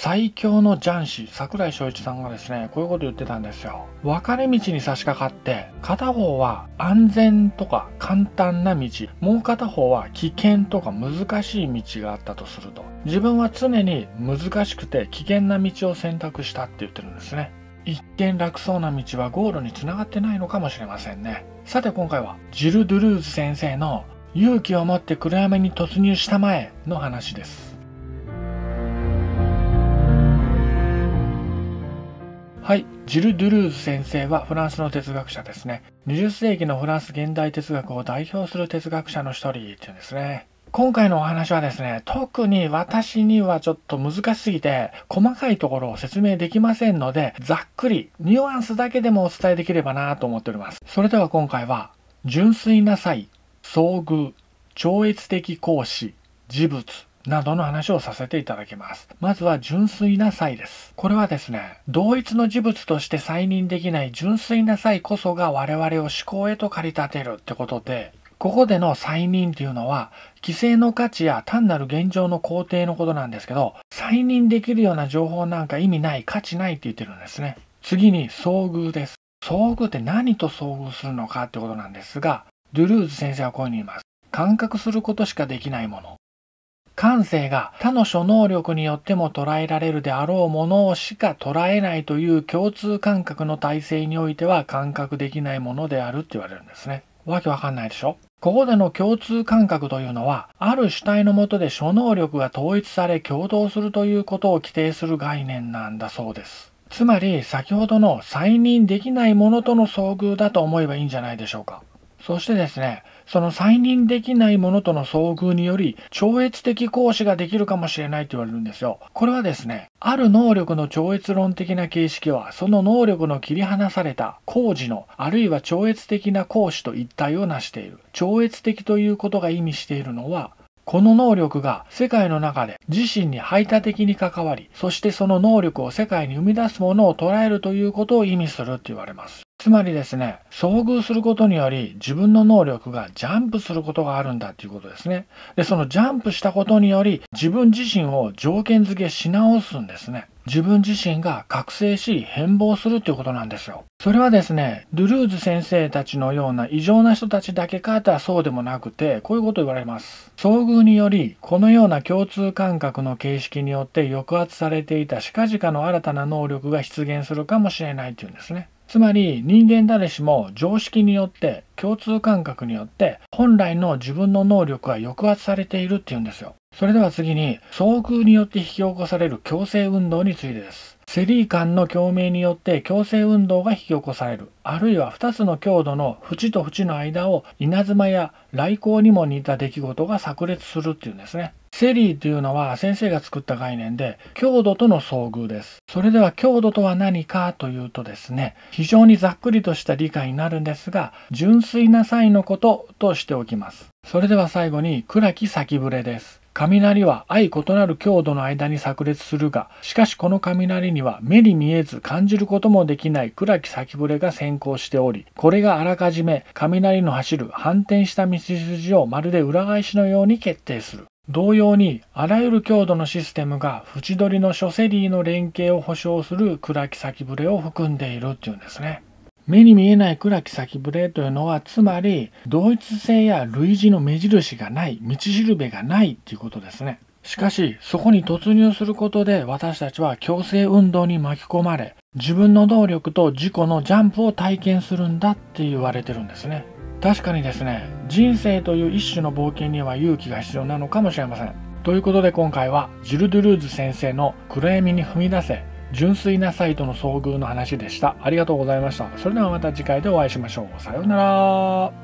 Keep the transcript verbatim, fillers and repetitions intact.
最強の雀士櫻井翔一さんがですね、こういうこと言ってたんですよ。分かれ道に差し掛かって、片方は安全とか簡単な道、もう片方は危険とか難しい道があったとすると、自分は常に難しくて危険な道を選択したって言ってるんですね。一見楽そうな道はゴールにつながってないのかもしれませんね。さて今回はジル・ドゥルーズ先生の勇気を持って暗闇に突入したまえの話です。はい、ジル・ドゥルーズ先生はフランスの哲学者ですね。にじゅっせいきのフランス現代哲学を代表する哲学者の一人っていうんですね。今回のお話はですね、特に私にはちょっと難しすぎて細かいところを説明できませんので、ざっくりニュアンスだけでもお伝えできればなと思っております。それでは今回は純粋な才、遭遇、超越的行使、事物などの話をさせていただきます。まずは純粋な才です。これはですね、同一の事物として再認できない純粋な才こそが我々を思考へと駆り立てるってことで、ここでの再認っていうのは、既成の価値や単なる現状の肯定のことなんですけど、再認できるような情報なんか意味ない、価値ないって言ってるんですね。次に遭遇です。遭遇って何と遭遇するのかってことなんですが、ドゥルーズ先生はこういうふうに言います。感覚することしかできないもの。感性が他の諸能力によっても捉えられるであろうものしか捉えないという共通感覚の体制においては感覚できないものであるって言われるんですね。わけわかんないでしょ？ここでの共通感覚というのは、ある主体の下で諸能力が統一され共同するということを規定する概念なんだそうです。つまり先ほどの再認できないものとの遭遇だと思えばいいんじゃないでしょうか。そしてですね、その再認できないものとの遭遇により超越的行使ができるかもしれないと言われるんですよ。これはですね、ある能力の超越論的な形式はその能力の切り離された行使のあるいは超越的な行使と一体を成している。超越的ということが意味しているのは、この能力が世界の中で自身に排他的に関わり、そしてその能力を世界に生み出すものを捉えるということを意味するって言われます。つまりですね、遭遇することにより自分の能力がジャンプすることがあるんだっていうことですね。で、そのジャンプしたことにより自分自身を条件付けし直すんですね。自分自身が覚醒し変貌するっていうことなんですよ。それはですね、ドゥルーズ先生たちのような異常な人たちだけかとはそうでもなくて、こういうことを言われます。遭遇によりこのような共通感覚の形式によって抑圧されていた近々の新たな能力が出現するかもしれないっていうんですね。つまり人間誰しも常識によって共通感覚によって本来の自分の能力が抑圧されているっていうんですよ。それでは次に遭遇によって引き起こされる強制運動についてです。セリー間の共鳴によって強制運動が引き起こされる。あるいはふたつの強度の縁と縁の間を稲妻や雷光にも似た出来事が炸裂するっていうんですね。セリーというのは先生が作った概念で強度との遭遇です。それでは強度とは何かというとですね、非常にざっくりとした理解になるんですが、純粋な才のこととしておきます。それでは最後に暗き先触れです。雷は相異なる強度の間に炸裂するが、しかしこの雷には目に見えず感じることもできない暗き先触れが先行しており、これがあらかじめ雷の走る反転した道筋をまるで裏返しのように決定する。同様にあらゆる強度のシステムが縁取りの諸セリーの連携を保証する暗き先触れを含んでいるっていうんですね。目に見えない暗き先触れというのは、つまり同一性や類似の目印がない、道しるべがないっていうことですね。しかしそこに突入することで私たちは強制運動に巻き込まれ、自分の能力と自己のジャンプを体験するんだって言われてるんですね。確かにですね、人生という一種の冒険には勇気が必要なのかもしれません。ということで今回はジル・ドゥルーズ先生の暗闇に踏み出せ純粋な才との遭遇の話でした。ありがとうございました。それではまた次回でお会いしましょう。さようなら。